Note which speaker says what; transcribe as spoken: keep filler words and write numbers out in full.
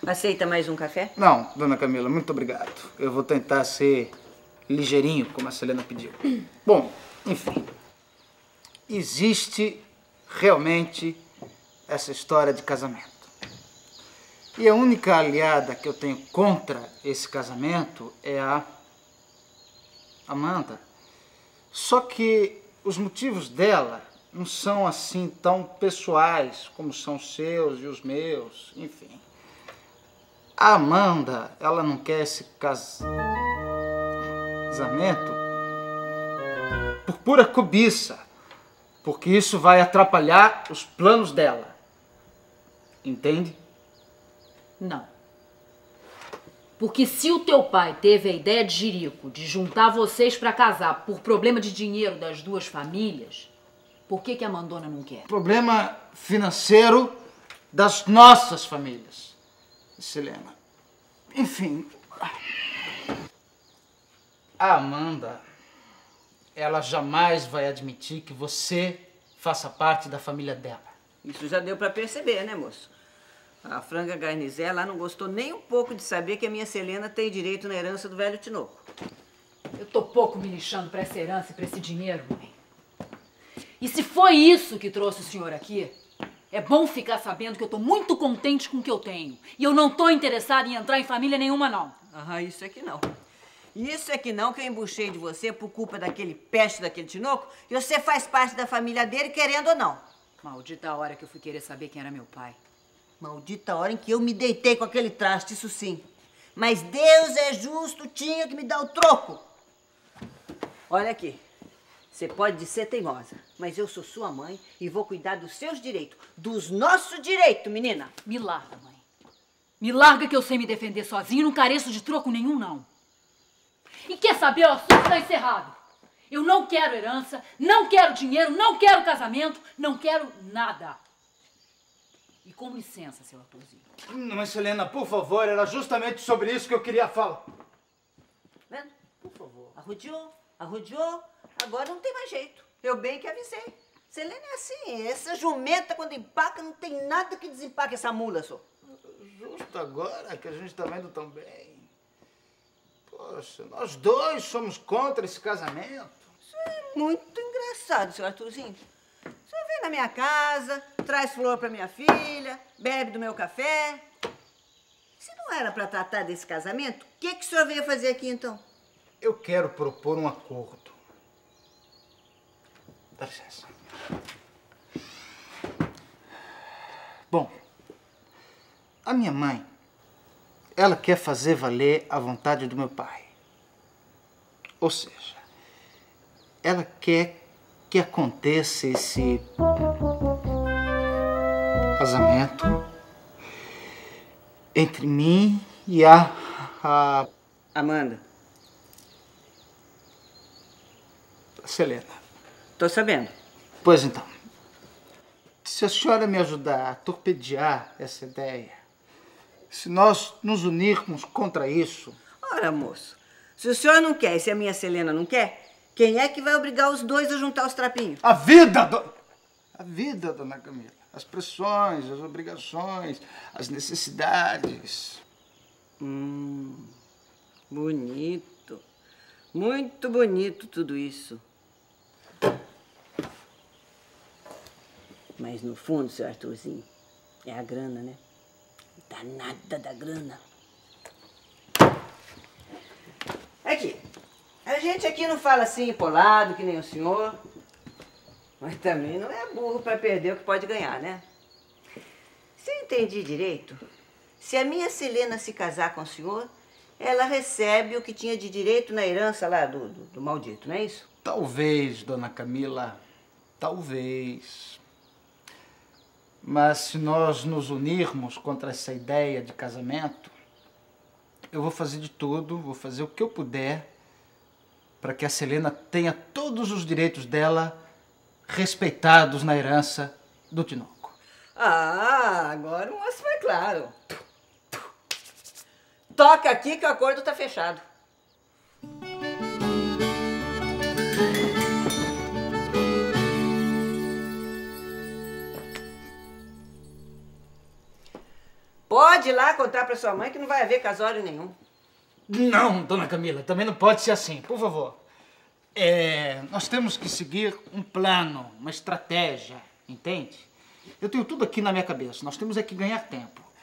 Speaker 1: Aceita mais um café?
Speaker 2: Não, dona Camila, muito obrigado. Eu vou tentar ser ligeirinho, como a Selena pediu. Bom, enfim. Existe realmente essa história de casamento. E a única aliada que eu tenho contra esse casamento é a Amanda. Só que os motivos dela não são assim tão pessoais como são os seus e os meus, enfim. A Amanda, ela não quer esse casamento por pura cobiça, porque isso vai atrapalhar os planos dela. Entende?
Speaker 3: Não. Porque se o teu pai teve a ideia de jirico de juntar vocês pra casar por problema de dinheiro das duas famílias, por que que a Mandona não quer?
Speaker 2: Problema financeiro das nossas famílias, Selena. Enfim, a Amanda, ela jamais vai admitir que você faça parte da família dela.
Speaker 1: Isso já deu pra perceber, né, moço? A Franga Garnizé lá não gostou nem um pouco de saber que a minha Selena tem direito na herança do velho Tinoco.
Speaker 3: Eu tô pouco me lixando pra essa herança e pra esse dinheiro, mãe. E se foi isso que trouxe o senhor aqui, é bom ficar sabendo que eu tô muito contente com o que eu tenho. E eu não tô interessada em entrar em família nenhuma, não.
Speaker 1: Ah, isso é que não. Isso é que não, que eu embuchei de você por culpa daquele peste daquele Tinoco, e você faz parte da família dele, querendo ou não.
Speaker 3: Maldita a hora que eu fui querer saber quem era meu pai.
Speaker 1: Maldita a hora em que eu me deitei com aquele traste, isso sim. Mas Deus é justo, tinha que me dar o troco. Olha aqui, você pode ser teimosa, mas eu sou sua mãe e vou cuidar dos seus direitos, dos nossos direitos, menina.
Speaker 3: Me larga, mãe. Me larga que eu sei me defender sozinho e não careço de troco nenhum, não. E quer saber, o assunto está encerrado. Eu não quero herança, não quero dinheiro, não quero casamento, não quero nada. E com licença, seu Arthurzinho.
Speaker 2: Mas, Selena, por favor, era justamente sobre isso que eu queria falar.
Speaker 1: Vendo? Por favor. Arrodeou, arrodeou, agora não tem mais jeito. Eu bem que avisei. Selena é assim, essa jumenta quando empaca não tem nada que desempaque essa mula, só.
Speaker 2: Justo agora que a gente tá vendo tão bem. Poxa, nós dois somos contra esse casamento.
Speaker 1: Isso é muito engraçado, seu Arthurzinho. O senhor vem na minha casa, traz flor pra minha filha, bebe do meu café. Se não era pra tratar desse casamento, o que, que o senhor veio fazer aqui, então?
Speaker 2: Eu quero propor um acordo. Dá licença. Bom, a minha mãe, ela quer fazer valer a vontade do meu pai. Ou seja, ela quer que aconteça esse casamento entre mim e a, a
Speaker 1: Amanda.
Speaker 2: Selena.
Speaker 1: Tô sabendo.
Speaker 2: Pois então, se a senhora me ajudar a torpedear essa ideia, se nós nos unirmos contra isso...
Speaker 1: Ora, moço, se o senhor não quer e se a minha Selena não quer, quem é que vai obrigar os dois a juntar os trapinhos?
Speaker 2: A vida, do... a vida, dona Camila. As pressões, as obrigações, as necessidades.
Speaker 1: Hum, bonito. Muito bonito tudo isso. Mas no fundo, seu Arthurzinho, é a grana, né? Danada da grana. Aqui, a gente aqui não fala assim empolado, que nem o senhor. Mas também não é burro para perder o que pode ganhar, né? Se eu entendi direito, se a minha Selena se casar com o senhor, ela recebe o que tinha de direito na herança lá do, do, do maldito, não é isso?
Speaker 2: Talvez, dona Camila, talvez. Mas se nós nos unirmos contra essa ideia de casamento, eu vou fazer de tudo, vou fazer o que eu puder para que a Selena tenha todos os direitos dela respeitados na herança do Tinoco.
Speaker 1: Ah, agora o moço foi claro. Toca aqui que o acordo tá fechado. Pode pode ir lá contar pra sua mãe que não vai haver casório nenhum.
Speaker 2: Não, dona Camila, também não pode ser assim, por favor. É, nós temos que seguir um plano, uma estratégia, entende? Eu tenho tudo aqui na minha cabeça, nós temos é que ganhar tempo.